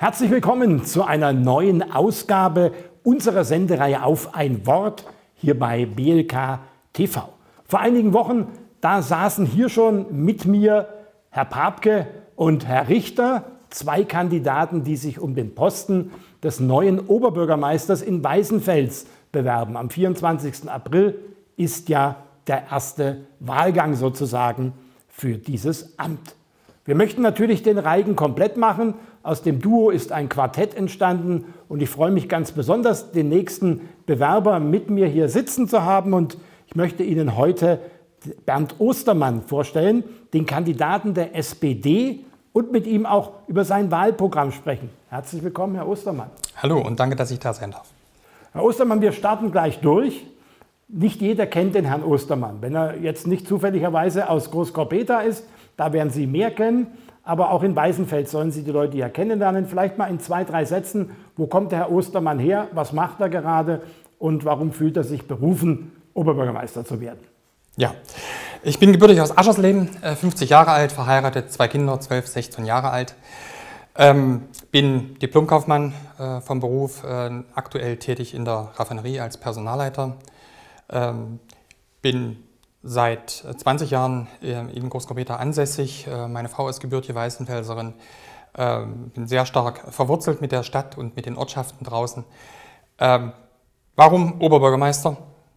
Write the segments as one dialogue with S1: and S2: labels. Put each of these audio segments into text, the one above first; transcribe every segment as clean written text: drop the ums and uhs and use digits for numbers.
S1: Herzlich willkommen zu einer neuen Ausgabe unserer Sendereihe Auf ein Wort hier bei BLK TV. Vor einigen Wochen, da saßen hier schon mit mir Herr Papke und Herr Richter, zwei Kandidaten, die sich um den Posten des neuen Oberbürgermeisters in Weißenfels bewerben. Am 24. April ist ja der erste Wahlgang sozusagen für dieses Amt. Wir möchten natürlich den Reigen komplett machen. Aus dem Duo ist ein Quartett entstanden und ich freue mich ganz besonders, den nächsten Bewerber mit mir hier sitzen zu haben. Und ich möchte Ihnen heute Bernd Ostermann vorstellen, den Kandidaten der SPD, und mit ihm auch über sein Wahlprogramm sprechen. Herzlich willkommen, Herr Ostermann.
S2: Hallo und danke, dass ich da sein darf.
S1: Herr Ostermann, wir starten gleich durch. Nicht jeder kennt den Herrn Ostermann. Wenn er jetzt nicht zufälligerweise aus Großkorbetha ist, da werden Sie mehr kennen. Aber auch in Weißenfels sollen Sie die Leute ja kennenlernen. Vielleicht mal in 2, 3 Sätzen, wo kommt der Herr Ostermann her, was macht er gerade und warum fühlt er sich berufen, Oberbürgermeister zu werden?
S2: Ja, ich bin gebürtig aus Aschersleben, 50 Jahre alt, verheiratet, 2 Kinder, 12, 16 Jahre alt. Bin Diplomkaufmann vom Beruf, aktuell tätig in der Raffinerie als Personalleiter. Bin seit 20 Jahren in Großkorbetha ansässig. Meine Frau ist gebürtige Weißenfelserin. Bin sehr stark verwurzelt mit der Stadt und mit den Ortschaften draußen. Warum Oberbürgermeister?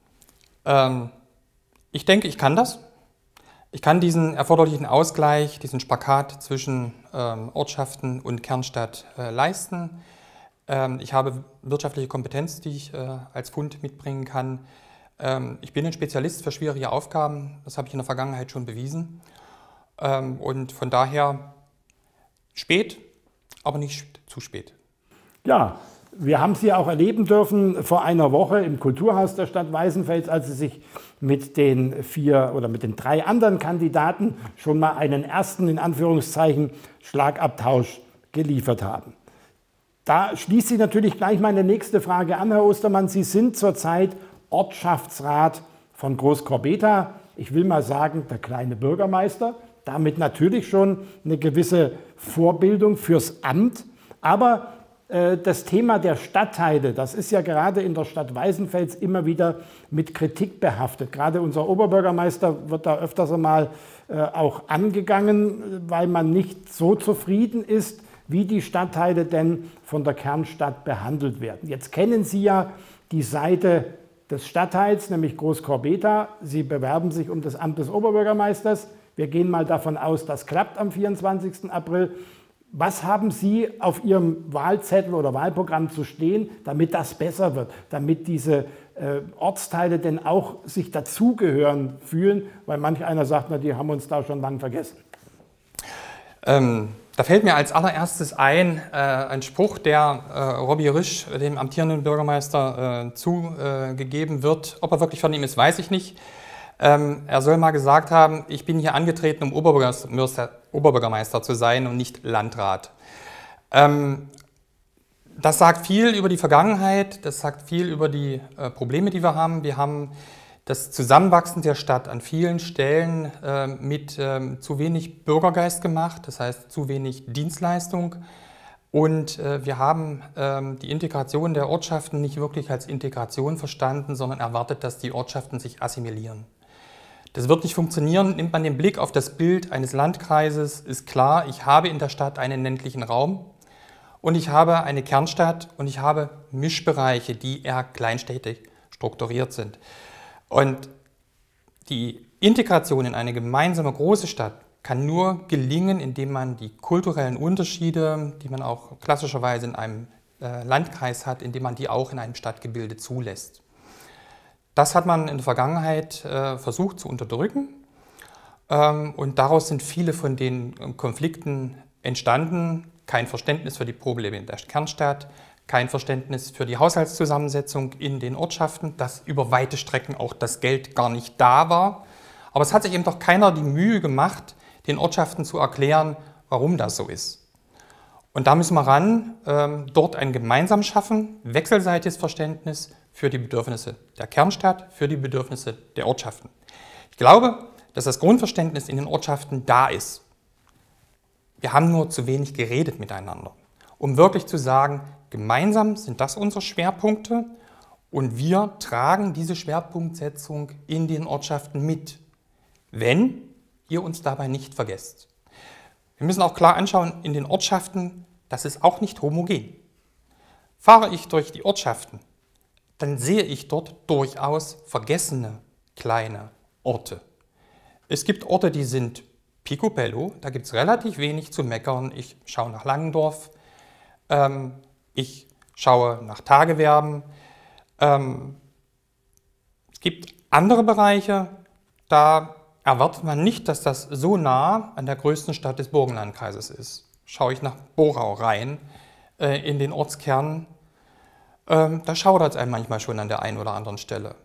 S2: Ich denke, ich kann das. Ich kann diesen erforderlichen Ausgleich, diesen Spagat zwischen Ortschaften und Kernstadt leisten. Ich habe wirtschaftliche Kompetenz, die ich als Fund mitbringen kann. Ich bin ein Spezialist für schwierige Aufgaben, das habe ich in der Vergangenheit schon bewiesen. Und von daher spät, aber nicht zu spät.
S1: Ja, wir haben Sie auch erleben dürfen vor einer Woche im Kulturhaus der Stadt Weißenfels, als Sie sich mit den 3 anderen Kandidaten schon mal einen ersten, in Anführungszeichen, Schlagabtausch geliefert haben. Da schließt sich natürlich gleich meine nächste Frage an, Herr Ostermann. Sie sind zurzeit Ortschaftsrat von Großkorbetha. Ich will mal sagen, der kleine Bürgermeister. Damit natürlich schon eine gewisse Vorbildung fürs Amt. Aber das Thema der Stadtteile, das ist ja gerade in der Stadt Weißenfels immer wieder mit Kritik behaftet. Gerade unser Oberbürgermeister wird da öfters einmal auch angegangen, weil man nicht so zufrieden ist, wie die Stadtteile denn von der Kernstadt behandelt werden. Jetzt kennen Sie ja die Seite des Stadtteils, nämlich Großkorbetha. Sie bewerben sich um das Amt des Oberbürgermeisters. Wir gehen mal davon aus, das klappt am 24. April. Was haben Sie auf Ihrem Wahlzettel oder Wahlprogramm zu stehen, damit das besser wird, damit diese Ortsteile denn auch sich dazugehören fühlen? Weil manch einer sagt, na, die haben uns da schon lange vergessen.
S2: Da fällt mir als allererstes ein Spruch, der Robby Risch, dem amtierenden Bürgermeister, zugegeben wird. Ob er wirklich von ihm ist, weiß ich nicht. Er soll mal gesagt haben, ich bin hier angetreten, um Oberbürgermeister zu sein und nicht Landrat. Das sagt viel über die Vergangenheit, das sagt viel über die Probleme, die wir haben. Wir haben das Zusammenwachsen der Stadt an vielen Stellen mit zu wenig Bürgergeist gemacht, das heißt zu wenig Dienstleistung. Und wir haben die Integration der Ortschaften nicht wirklich als Integration verstanden, sondern erwartet, dass die Ortschaften sich assimilieren. Das wird nicht funktionieren. Nimmt man den Blick auf das Bild eines Landkreises, ist klar, ich habe in der Stadt einen ländlichen Raum und ich habe eine Kernstadt und ich habe Mischbereiche, die eher kleinstädtisch strukturiert sind. Und die Integration in eine gemeinsame große Stadt kann nur gelingen, indem man die kulturellen Unterschiede, die man auch klassischerweise in einem Landkreis hat, indem man die auch in einem Stadtgebilde zulässt. Das hat man in der Vergangenheit versucht zu unterdrücken und daraus sind viele von den Konflikten entstanden. Kein Verständnis für die Probleme in der Kernstadt, kein Verständnis für die Haushaltszusammensetzung in den Ortschaften, dass über weite Strecken auch das Geld gar nicht da war. Aber es hat sich eben doch keiner die Mühe gemacht, den Ortschaften zu erklären, warum das so ist. Und da müssen wir ran, dort ein gemeinsam schaffen, wechselseitiges Verständnis für die Bedürfnisse der Kernstadt, für die Bedürfnisse der Ortschaften. Ich glaube, dass das Grundverständnis in den Ortschaften da ist. Wir haben nur zu wenig geredet miteinander. um wirklich zu sagen, gemeinsam sind das unsere Schwerpunkte und wir tragen diese Schwerpunktsetzung in den Ortschaften mit, wenn ihr uns dabei nicht vergesst. Wir müssen auch klar anschauen, in den Ortschaften, das ist auch nicht homogen. Fahre ich durch die Ortschaften, dann sehe ich dort durchaus vergessene kleine Orte. Es gibt Orte, die sind picobello, da gibt es relativ wenig zu meckern. Ich schaue nach Langendorf, ich schaue nach Tagewerben. Es gibt andere Bereiche, da erwartet man nicht, dass das so nah an der größten Stadt des Burgenlandkreises ist. Schaue ich nach Borau rein, in den Ortskern, da schaudert es einem manchmal schon an der einen oder anderen Stelle.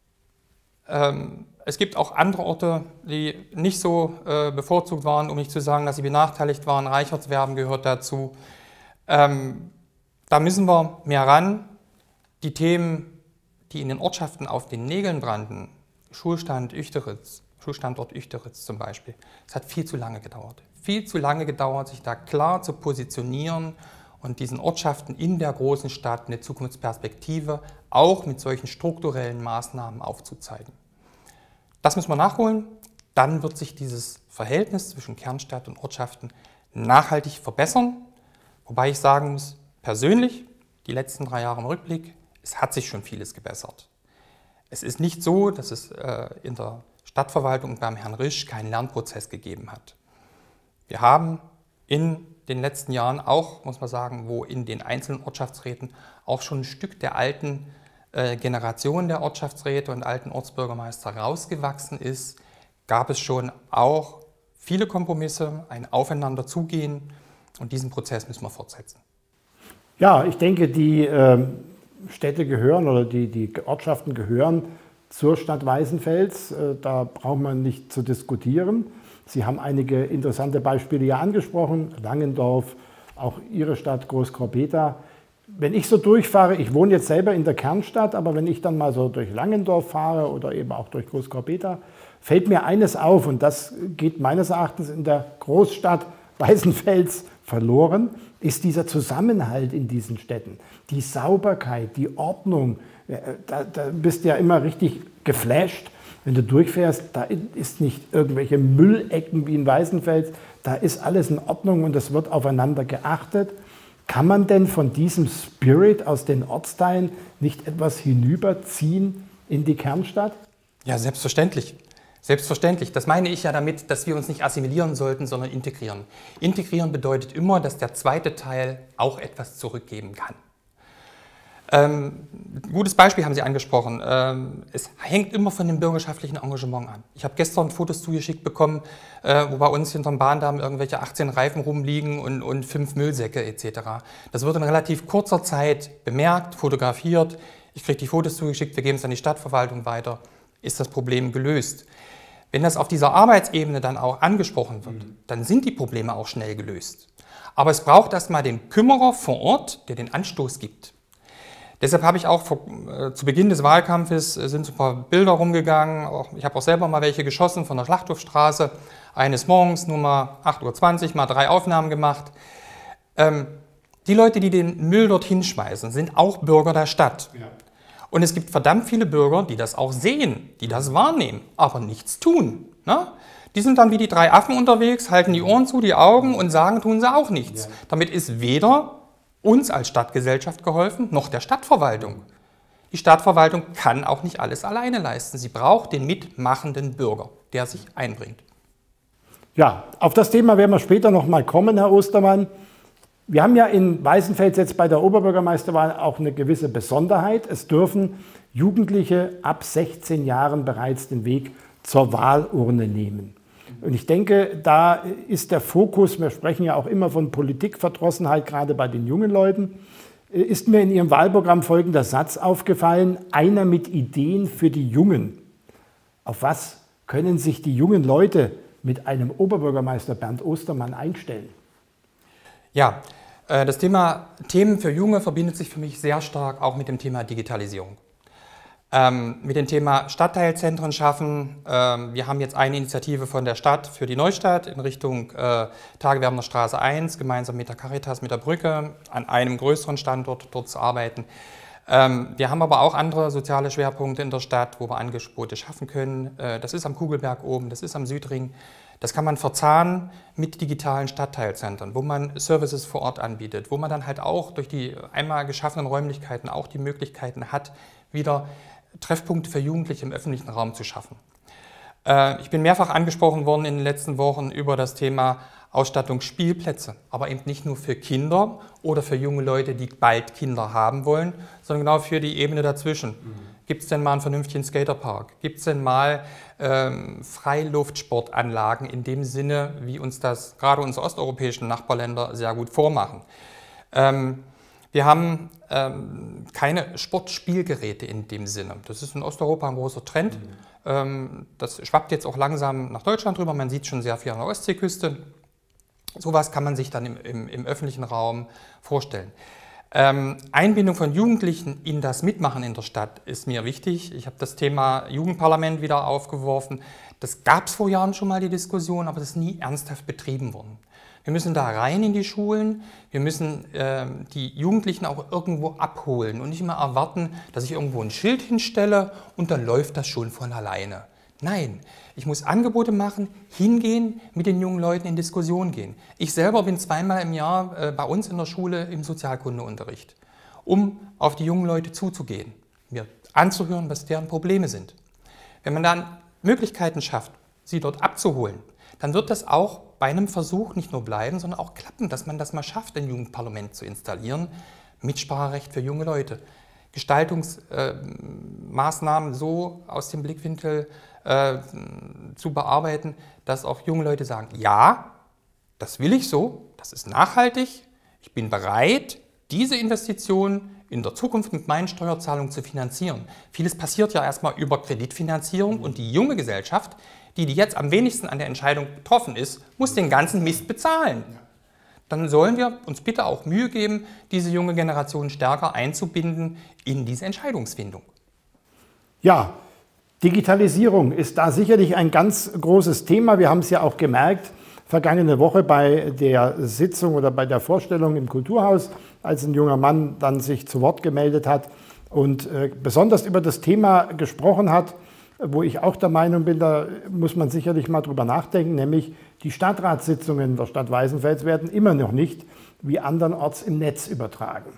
S2: Es gibt auch andere Orte, die nicht so bevorzugt waren, um nicht zu sagen, dass sie benachteiligt waren. Reichertswerben gehört dazu. Da müssen wir mehr ran. Die Themen, die in den Ortschaften auf den Nägeln brannten, Schulstandort Üchteritz zum Beispiel, es hat viel zu lange gedauert. Viel zu lange gedauert, sich da klar zu positionieren und diesen Ortschaften in der großen Stadt eine Zukunftsperspektive auch mit solchen strukturellen Maßnahmen aufzuzeigen. Das müssen wir nachholen, dann wird sich dieses Verhältnis zwischen Kernstadt und Ortschaften nachhaltig verbessern. Wobei ich sagen muss, persönlich, die letzten 3 Jahre im Rückblick, es hat sich schon vieles gebessert. Es ist nicht so, dass es in der Stadtverwaltung beim Herrn Risch keinen Lernprozess gegeben hat. Wir haben in den letzten Jahren auch, muss man sagen, wo in den einzelnen Ortschaftsräten auch schon ein Stück der alten Generation der Ortschaftsräte und alten Ortsbürgermeister rausgewachsen ist, gab es schon auch viele Kompromisse, ein Aufeinanderzugehen und diesen Prozess müssen wir fortsetzen.
S1: Ja, ich denke, die Städte gehören oder die Ortschaften gehören zur Stadt Weißenfels. Da braucht man nicht zu diskutieren. Sie haben einige interessante Beispiele ja angesprochen, Langendorf, auch Ihre Stadt Großkorbetha. Wenn ich so durchfahre, ich wohne jetzt selber in der Kernstadt, aber wenn ich dann mal so durch Langendorf fahre oder eben auch durch Großkorbetha, fällt mir eines auf und das geht meines Erachtens in der Großstadt Weißenfels verloren, ist dieser Zusammenhalt in diesen Städten. Die Sauberkeit, die Ordnung, da bist du ja immer richtig geflasht. Wenn du durchfährst, da ist nicht irgendwelche Müllecken wie in Weißenfels, da ist alles in Ordnung und es wird aufeinander geachtet. Kann man denn von diesem Spirit aus den Ortsteilen nicht etwas hinüberziehen in die Kernstadt?
S2: Ja, selbstverständlich. Selbstverständlich. Das meine ich ja damit, dass wir uns nicht assimilieren sollten, sondern integrieren. Integrieren bedeutet immer, dass der zweite Teil auch etwas zurückgeben kann. Gutes Beispiel haben Sie angesprochen. Es hängt immer von dem bürgerschaftlichen Engagement an. Ich habe gestern Fotos zugeschickt bekommen, wo bei uns hinterm Bahndamm irgendwelche 18 Reifen rumliegen und 5 Müllsäcke etc. Das wird in relativ kurzer Zeit bemerkt, fotografiert. Ich kriege die Fotos zugeschickt, wir geben es an die Stadtverwaltung weiter. Ist das Problem gelöst? Wenn das auf dieser Arbeitsebene dann auch angesprochen wird, dann sind die Probleme auch schnell gelöst. Aber es braucht erstmal den Kümmerer vor Ort, der den Anstoß gibt. Deshalb habe ich auch zu Beginn des Wahlkampfes sind so ein paar Bilder rumgegangen. Ich habe auch selber mal welche geschossen von der Schlachthofstraße. Eines Morgens, nur mal 8:20 Uhr, mal 3 Aufnahmen gemacht. Die Leute, die den Müll dort hinschmeißen, sind auch Bürger der Stadt. Ja. Und es gibt verdammt viele Bürger, die das auch sehen, die das wahrnehmen, aber nichts tun. Ne? Die sind dann wie die 3 Affen unterwegs, halten die Ohren zu, die Augen und sagen, tun sie auch nichts. Ja. Damit ist weder uns als Stadtgesellschaft geholfen, noch der Stadtverwaltung. Die Stadtverwaltung kann auch nicht alles alleine leisten. Sie braucht den mitmachenden Bürger, der sich einbringt.
S1: Ja, auf das Thema werden wir später noch mal kommen, Herr Ostermann. Wir haben ja in Weißenfels jetzt bei der Oberbürgermeisterwahl auch eine gewisse Besonderheit. Es dürfen Jugendliche ab 16 Jahren bereits den Weg zur Wahlurne nehmen. Und ich denke, da ist der Fokus, wir sprechen ja auch immer von Politikverdrossenheit, gerade bei den jungen Leuten, ist mir in Ihrem Wahlprogramm folgender Satz aufgefallen: Einer mit Ideen für die Jungen. Auf was können sich die jungen Leute mit einem Oberbürgermeister Bernd Ostermann einstellen?
S2: Ja, das Thema Themen für Junge verbindet sich für mich sehr stark auch mit dem Thema Digitalisierung. Mit dem Thema Stadtteilzentren schaffen. Wir haben jetzt eine Initiative von der Stadt für die Neustadt in Richtung Tagewerbener Straße 1, gemeinsam mit der Caritas, mit der Brücke, an einem größeren Standort dort zu arbeiten. Wir haben aber auch andere soziale Schwerpunkte in der Stadt, wo wir Angebote schaffen können. Das ist am Kugelberg oben, das ist am Südring. Das kann man verzahnen mit digitalen Stadtteilzentren, wo man Services vor Ort anbietet, wo man dann halt auch durch die einmal geschaffenen Räumlichkeiten auch die Möglichkeiten hat, wieder Treffpunkte für Jugendliche im öffentlichen Raum zu schaffen. Ich bin mehrfach angesprochen worden in den letzten Wochen über das Thema Ausstattungsspielplätze, aber eben nicht nur für Kinder oder für junge Leute, die bald Kinder haben wollen, sondern genau für die Ebene dazwischen. Gibt es denn mal einen vernünftigen Skaterpark? Gibt es denn mal Freiluftsportanlagen in dem Sinne, wie uns das gerade unsere osteuropäischen Nachbarländer sehr gut vormachen? Wir haben keine Sportspielgeräte in dem Sinne. Das ist in Osteuropa ein großer Trend. Das schwappt jetzt auch langsam nach Deutschland rüber. Man sieht schon sehr viel an der Ostseeküste. Sowas kann man sich dann im öffentlichen Raum vorstellen. Einbindung von Jugendlichen in das Mitmachen in der Stadt ist mir wichtig. Ich habe das Thema Jugendparlament wieder aufgeworfen. Das gab es vor Jahren schon mal, die Diskussion, aber das ist nie ernsthaft betrieben worden. Wir müssen da rein in die Schulen, wir müssen die Jugendlichen auch irgendwo abholen und nicht immer erwarten, dass ich irgendwo ein Schild hinstelle und dann läuft das schon von alleine. Nein, ich muss Angebote machen, hingehen, mit den jungen Leuten in Diskussion gehen. Ich selber bin zweimal im Jahr bei uns in der Schule im Sozialkundeunterricht, um auf die jungen Leute zuzugehen, mir anzuhören, was deren Probleme sind. Wenn man dann Möglichkeiten schafft, sie dort abzuholen, dann wird das auch bei einem Versuch nicht nur bleiben, sondern auch klappen, dass man das mal schafft, ein Jugendparlament zu installieren. Mitspracherecht für junge Leute. Gestaltungsmaßnahmen so aus dem Blickwinkel zu bearbeiten, dass auch junge Leute sagen, ja, das will ich so, das ist nachhaltig, ich bin bereit, diese Investition in der Zukunft mit meinen Steuerzahlungen zu finanzieren. Vieles passiert ja erstmal über Kreditfinanzierung und die junge Gesellschaft, die jetzt am wenigsten an der Entscheidung betroffen ist, muss den ganzen Mist bezahlen. Dann sollen wir uns bitte auch Mühe geben, diese junge Generation stärker einzubinden in diese Entscheidungsfindung.
S1: Ja, Digitalisierung ist da sicherlich ein ganz großes Thema. Wir haben es ja auch gemerkt, vergangene Woche bei der Sitzung oder bei der Vorstellung im Kulturhaus, als ein junger Mann dann sich zu Wort gemeldet hat und besonders über das Thema gesprochen hat, wo ich auch der Meinung bin, da muss man sicherlich mal drüber nachdenken, nämlich die Stadtratssitzungen der Stadt Weißenfels werden immer noch nicht wie andernorts im Netz übertragen.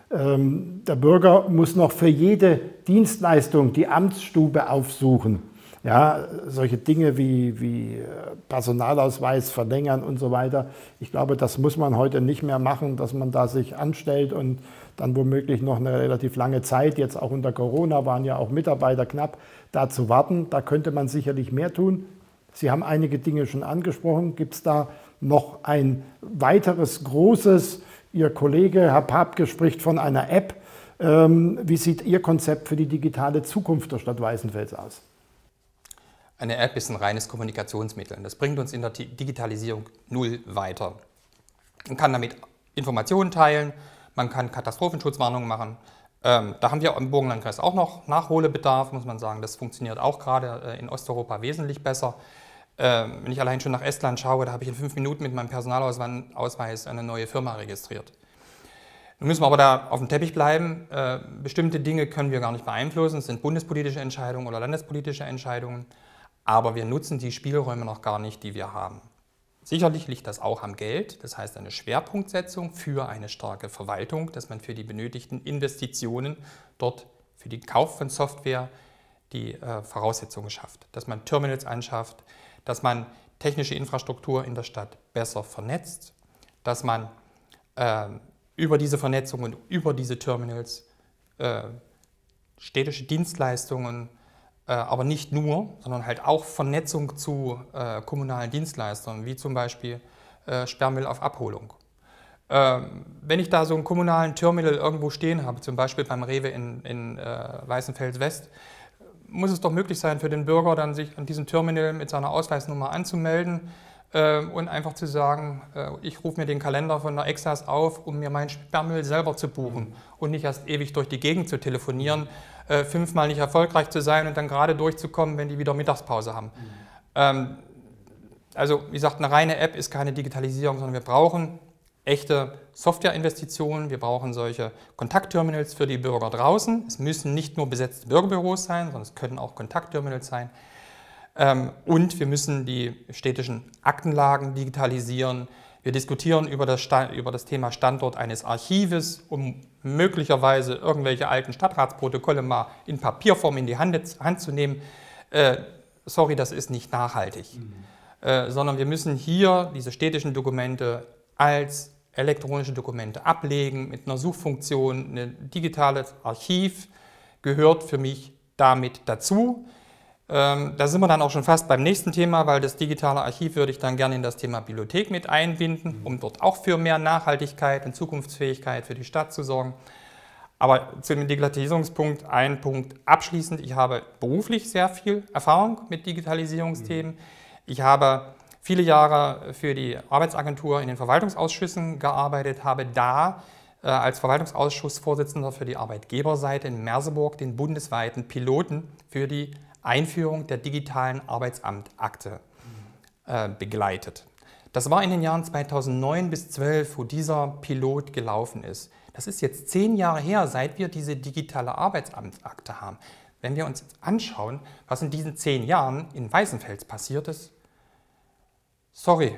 S1: Der Bürger muss noch für jede Dienstleistung die Amtsstube aufsuchen. Ja, solche Dinge wie Personalausweis verlängern und so weiter. Ich glaube, das muss man heute nicht mehr machen, dass man da sich anstellt und dann womöglich noch eine relativ lange Zeit, jetzt auch unter Corona waren ja auch Mitarbeiter knapp, da zu warten. Da könnte man sicherlich mehr tun. Sie haben einige Dinge schon angesprochen. Gibt es da noch ein weiteres großes, Ihr Kollege Herr Papke spricht von einer App. Wie sieht Ihr Konzept für die digitale Zukunft der Stadt Weißenfels aus?
S2: Eine App ist ein reines Kommunikationsmittel. Das bringt uns in der Digitalisierung null weiter. Man kann damit Informationen teilen, man kann Katastrophenschutzwarnungen machen. Da haben wir im Burgenlandkreis auch noch Nachholbedarf, muss man sagen. Das funktioniert auch gerade in Osteuropa wesentlich besser. Wenn ich allein schon nach Estland schaue, da habe ich in 5 Minuten mit meinem Personalausweis eine neue Firma registriert. Nun müssen wir aber da auf dem Teppich bleiben. Bestimmte Dinge können wir gar nicht beeinflussen. Es sind bundespolitische Entscheidungen oder landespolitische Entscheidungen. Aber wir nutzen die Spielräume noch gar nicht, die wir haben. Sicherlich liegt das auch am Geld. Das heißt eine Schwerpunktsetzung für eine starke Verwaltung, dass man für die benötigten Investitionen dort für den Kauf von Software die Voraussetzungen schafft. Dass man Terminals anschafft, dass man technische Infrastruktur in der Stadt besser vernetzt, dass man über diese Vernetzung und über diese Terminals städtische Dienstleistungen, aber nicht nur, sondern halt auch Vernetzung zu kommunalen Dienstleistern, wie zum Beispiel Sperrmüll auf Abholung. Wenn ich da so einen kommunalen Terminal irgendwo stehen habe, zum Beispiel beim Rewe in Weißenfels West, muss es doch möglich sein für den Bürger, dann sich an diesem Terminal mit seiner Ausweisnummer anzumelden, und einfach zu sagen, ich rufe mir den Kalender von der Exas auf, um mir meinen Sperrmüll selber zu buchen und nicht erst ewig durch die Gegend zu telefonieren, 5-mal nicht erfolgreich zu sein und dann gerade durchzukommen, wenn die wieder Mittagspause haben. Also wie gesagt, eine reine App ist keine Digitalisierung, sondern wir brauchen echte Softwareinvestitionen, wir brauchen solche Kontaktterminals für die Bürger draußen. Es müssen nicht nur besetzte Bürgerbüros sein, sondern es können auch Kontaktterminals sein. Und wir müssen die städtischen Aktenlagen digitalisieren. Wir diskutieren über das Thema Standort eines Archives, um möglicherweise irgendwelche alten Stadtratsprotokolle mal in Papierform in die Hand zu nehmen. Sorry, das ist nicht nachhaltig. Sondern wir müssen hier diese städtischen Dokumente als elektronische Dokumente ablegen mit einer Suchfunktion. Ein digitales Archiv gehört für mich damit dazu. Da sind wir dann auch schon fast beim nächsten Thema, weil das digitale Archiv würde ich dann gerne in das Thema Bibliothek mit einbinden, um dort auch für mehr Nachhaltigkeit und Zukunftsfähigkeit für die Stadt zu sorgen. Aber zu dem Digitalisierungspunkt ein Punkt abschließend. Ich habe beruflich sehr viel Erfahrung mit Digitalisierungsthemen. Ich habe viele Jahre für die Arbeitsagentur in den Verwaltungsausschüssen gearbeitet, habe da als Verwaltungsausschussvorsitzender für die Arbeitgeberseite in Merseburg den bundesweiten Piloten für die Einführung der digitalen Arbeitsamtakte begleitet. Das war in den Jahren 2009 bis 2012, wo dieser Pilot gelaufen ist. Das ist jetzt 10 Jahre her, seit wir diese digitale Arbeitsamtakte haben. Wenn wir uns jetzt anschauen, was in diesen 10 Jahren in Weißenfels passiert ist, sorry,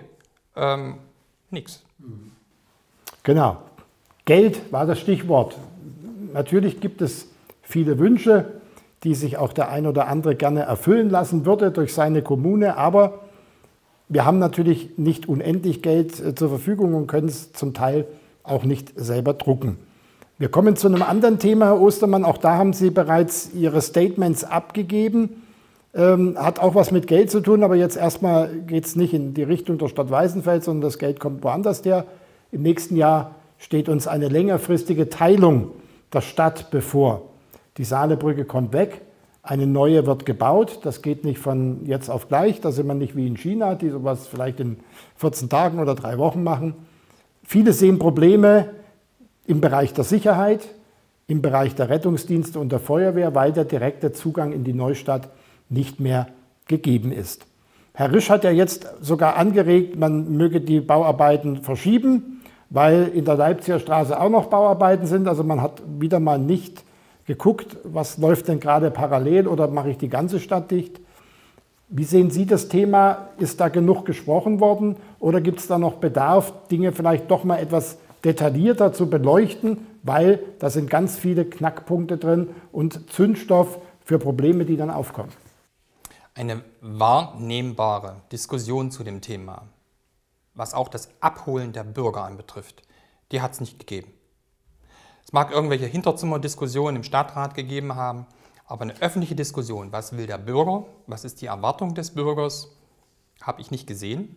S2: nichts.
S1: Genau. Geld war das Stichwort. Natürlich gibt es viele Wünsche, die sich auch der ein oder andere gerne erfüllen lassen würde durch seine Kommune. Aber wir haben natürlich nicht unendlich Geld zur Verfügung und können es zum Teil auch nicht selber drucken. Wir kommen zu einem anderen Thema, Herr Ostermann. Auch da haben Sie bereits Ihre Statements abgegeben. Hat auch was mit Geld zu tun, aber jetzt erstmal geht es nicht in die Richtung der Stadt Weißenfels, sondern das Geld kommt woanders her. Im nächsten Jahr steht uns eine längerfristige Teilung der Stadt bevor. Die Saalebrücke kommt weg, eine neue wird gebaut. Das geht nicht von jetzt auf gleich. Da sind wir nicht wie in China, die sowas vielleicht in 14 Tagen oder 3 Wochen machen. Viele sehen Probleme im Bereich der Sicherheit, im Bereich der Rettungsdienste und der Feuerwehr, weil der direkte Zugang in die Neustadt nicht mehr gegeben ist. Herr Risch hat ja jetzt sogar angeregt, man möge die Bauarbeiten verschieben, weil in der Leipziger Straße auch noch Bauarbeiten sind. Also man hat wieder mal nicht geguckt, was läuft denn gerade parallel oder mache ich die ganze Stadt dicht. Wie sehen Sie das Thema? Ist da genug gesprochen worden oder gibt es da noch Bedarf, Dinge vielleicht doch mal etwas detaillierter zu beleuchten, weil da sind ganz viele Knackpunkte drin und Zündstoff für Probleme, die dann aufkommen?
S2: Eine wahrnehmbare Diskussion zu dem Thema, was auch das Abholen der Bürger anbetrifft, die hat es nicht gegeben. Es mag irgendwelche Hinterzimmerdiskussionen im Stadtrat gegeben haben, aber eine öffentliche Diskussion, was will der Bürger, was ist die Erwartung des Bürgers, habe ich nicht gesehen.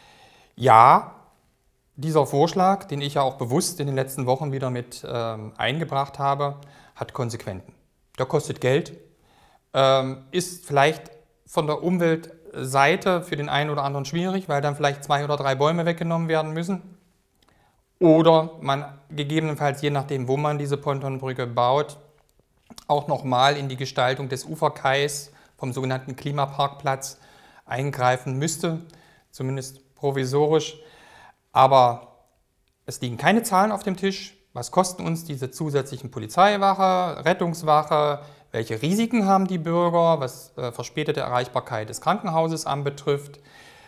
S2: Ja, dieser Vorschlag, den ich ja auch bewusst in den letzten Wochen wieder mit eingebracht habe, hat Konsequenzen. Der kostet Geld, ist vielleicht von der Umweltseite für den einen oder anderen schwierig, weil dann vielleicht 2 oder 3 Bäume weggenommen werden müssen. Oder man gegebenenfalls, je nachdem, wo man diese Pontonbrücke baut, auch nochmal in die Gestaltung des Uferkais vom sogenannten Klimaparkplatz eingreifen müsste, zumindest provisorisch. Aber es liegen keine Zahlen auf dem Tisch. Was kosten uns diese zusätzlichen Polizeiwache, Rettungswache? Welche Risiken haben die Bürger, was verspätete Erreichbarkeit des Krankenhauses anbetrifft?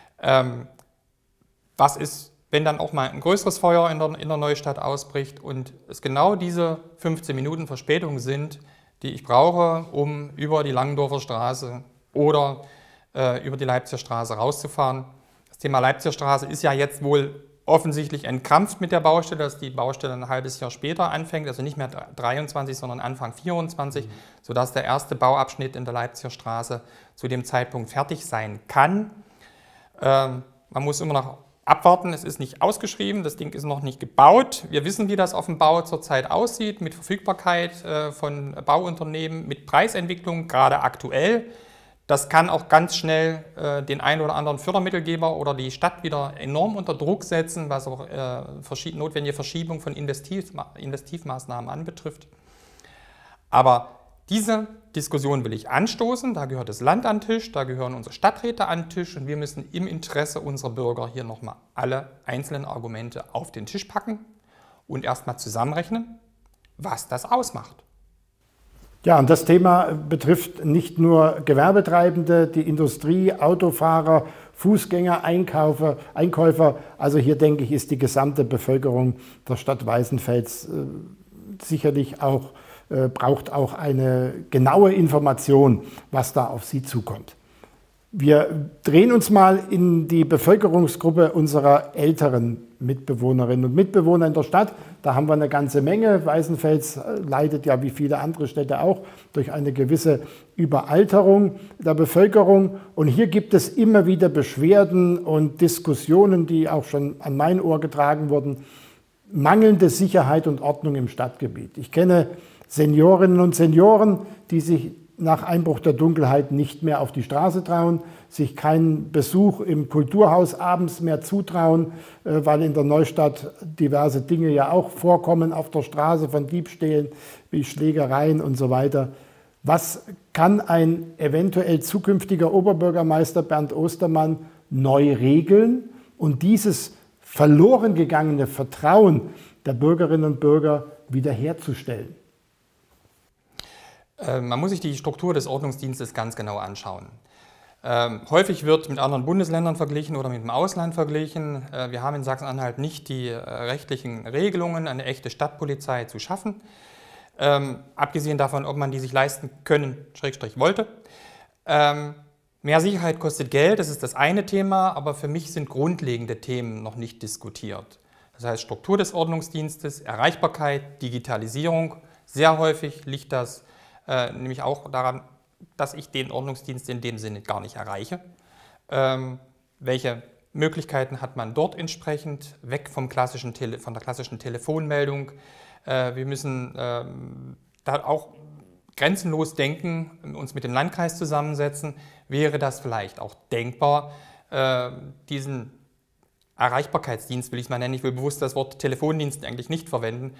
S2: Was ist, wenn dann auch mal ein größeres Feuer in der Neustadt ausbricht und es genau diese 15 Minuten Verspätung sind, die ich brauche, um über die Langendorfer Straße oder über die Leipziger Straße rauszufahren. Das Thema Leipziger Straße ist ja jetzt wohl offensichtlich entkrampft mit der Baustelle, dass die Baustelle ein halbes Jahr später anfängt, also nicht mehr 23, sondern Anfang 24, sodass der erste Bauabschnitt in der Leipziger Straße zu dem Zeitpunkt fertig sein kann. Man muss immer noch abwarten, es ist nicht ausgeschrieben, das Ding ist noch nicht gebaut. Wir wissen, wie das auf dem Bau zurzeit aussieht, mit Verfügbarkeit von Bauunternehmen, mit Preisentwicklung, gerade aktuell. Das kann auch ganz schnell den einen oder anderen Fördermittelgeber oder die Stadt wieder enorm unter Druck setzen, was auch notwendige Verschiebung von Investivmaßnahmen anbetrifft. Aber diese Diskussion will ich anstoßen, da gehört das Land an den Tisch, da gehören unsere Stadträte an den Tisch und wir müssen im Interesse unserer Bürger hier nochmal alle einzelnen Argumente auf den Tisch packen und erstmal zusammenrechnen, was das ausmacht.
S1: Ja, und das Thema betrifft nicht nur Gewerbetreibende, die Industrie, Autofahrer, Fußgänger, Einkäufer. Also hier denke ich, ist die gesamte Bevölkerung der Stadt Weißenfels sicherlich auch, braucht auch eine genaue Information, was da auf sie zukommt. Wir drehen uns mal in die Bevölkerungsgruppe unserer älteren Mitbewohnerinnen und Mitbewohner in der Stadt. Da haben wir eine ganze Menge. Weißenfels leidet ja wie viele andere Städte auch durch eine gewisse Überalterung der Bevölkerung. Und hier gibt es immer wieder Beschwerden und Diskussionen, die auch schon an mein Ohr getragen wurden. Mangelnde Sicherheit und Ordnung im Stadtgebiet. Ich kenne Seniorinnen und Senioren, die sich nach Einbruch der Dunkelheit nicht mehr auf die Straße trauen, sich keinen Besuch im Kulturhaus abends mehr zutrauen, weil in der Neustadt diverse Dinge ja auch vorkommen auf der Straße, von Diebstählen wie Schlägereien und so weiter. Was kann ein eventuell zukünftiger Oberbürgermeister Bernd Ostermann neu regeln und dieses verloren gegangene Vertrauen der Bürgerinnen und Bürger wiederherzustellen?
S2: Man muss sich die Struktur des Ordnungsdienstes ganz genau anschauen. Häufig wird mit anderen Bundesländern verglichen oder mit dem Ausland verglichen. Wir haben in Sachsen-Anhalt nicht die rechtlichen Regelungen, eine echte Stadtpolizei zu schaffen. Abgesehen davon, ob man die sich leisten können, / wollte. Mehr Sicherheit kostet Geld, das ist das eine Thema, aber für mich sind grundlegende Themen noch nicht diskutiert. Das heißt Struktur des Ordnungsdienstes, Erreichbarkeit, Digitalisierung. Sehr häufig liegt das nämlich auch daran, dass ich den Ordnungsdienst in dem Sinne gar nicht erreiche. Welche Möglichkeiten hat man dort entsprechend, weg von der klassischen Telefonmeldung. Wir müssen da auch grenzenlos denken, uns mit dem Landkreis zusammensetzen. Wäre das vielleicht auch denkbar, diesen Erreichbarkeitsdienst, will ich es mal nennen, ich will bewusst das Wort Telefondienst eigentlich nicht verwenden,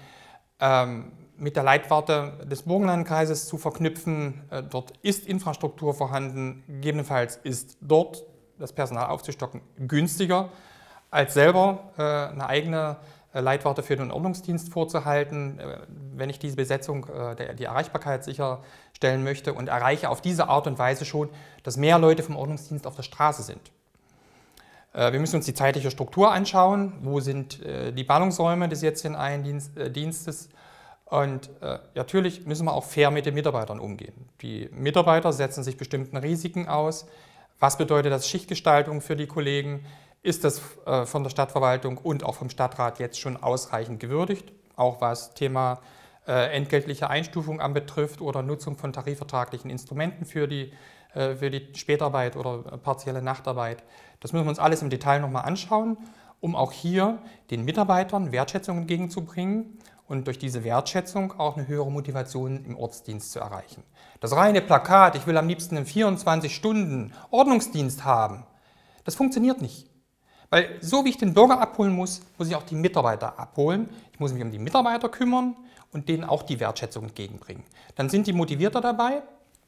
S2: mit der Leitwarte des Burgenlandkreises zu verknüpfen. Dort ist Infrastruktur vorhanden, gegebenenfalls ist dort das Personal aufzustocken günstiger, als selber eine eigene Leitwarte für den Ordnungsdienst vorzuhalten, wenn ich diese Besetzung, die Erreichbarkeit sicherstellen möchte und erreiche auf diese Art und Weise schon, dass mehr Leute vom Ordnungsdienst auf der Straße sind. Wir müssen uns die zeitliche Struktur anschauen, wo sind die Ballungsräume des jetzigen Dienstes. Und natürlich müssen wir auch fair mit den Mitarbeitern umgehen. Die Mitarbeiter setzen sich bestimmten Risiken aus. Was bedeutet das Schichtgestaltung für die Kollegen? Ist das von der Stadtverwaltung und auch vom Stadtrat jetzt schon ausreichend gewürdigt? Auch was Thema entgeltliche Einstufung anbetrifft oder Nutzung von tarifvertraglichen Instrumenten für die Spätarbeit oder partielle Nachtarbeit. Das müssen wir uns alles im Detail nochmal anschauen, um auch hier den Mitarbeitern Wertschätzung entgegenzubringen und durch diese Wertschätzung auch eine höhere Motivation im Ortsdienst zu erreichen. Das reine Plakat, ich will am liebsten einen 24-Stunden-Ordnungsdienst haben, das funktioniert nicht. Weil so wie ich den Bürger abholen muss, muss ich auch die Mitarbeiter abholen. Ich muss mich um die Mitarbeiter kümmern und denen auch die Wertschätzung entgegenbringen. Dann sind die motivierter dabei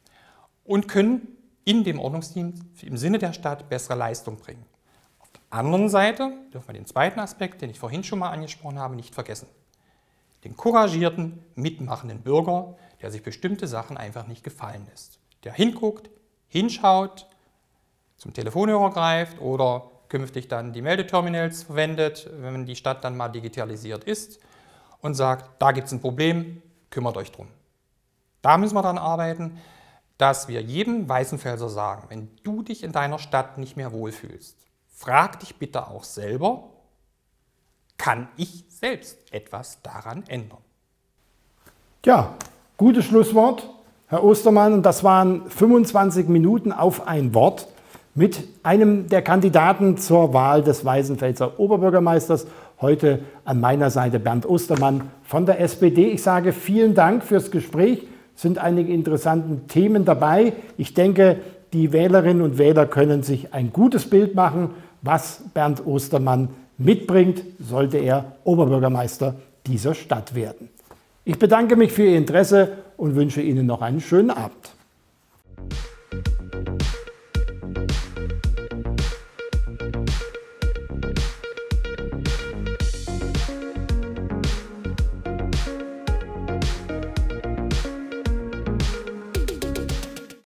S2: und können in dem Ordnungsdienst im Sinne der Stadt bessere Leistung bringen. Auf der anderen Seite dürfen wir den zweiten Aspekt, den ich vorhin schon mal angesprochen habe, nicht vergessen. Den couragierten, mitmachenden Bürger, der sich bestimmte Sachen einfach nicht gefallen lässt. Der hinguckt, hinschaut, zum Telefonhörer greift oder künftig dann die Meldeterminals verwendet, wenn die Stadt dann mal digitalisiert ist und sagt, da gibt es ein Problem, kümmert euch drum. Da müssen wir daran arbeiten, dass wir jedem Weißenfelser sagen, wenn du dich in deiner Stadt nicht mehr wohlfühlst, frag dich bitte auch selber, kann ich selbst etwas daran ändern?
S1: Ja, gutes Schlusswort, Herr Ostermann. Und das waren 25 Minuten auf ein Wort mit einem der Kandidaten zur Wahl des Weißenfelser Oberbürgermeisters. Heute an meiner Seite Bernd Ostermann von der SPD. Ich sage vielen Dank fürs Gespräch. Es sind einige interessante Themen dabei. Ich denke, Die Wählerinnen und Wähler können sich ein gutes Bild machen, was Bernd Ostermann mitbringt, sollte er Oberbürgermeister dieser Stadt werden. Ich bedanke mich für Ihr Interesse und wünsche Ihnen noch einen schönen Abend.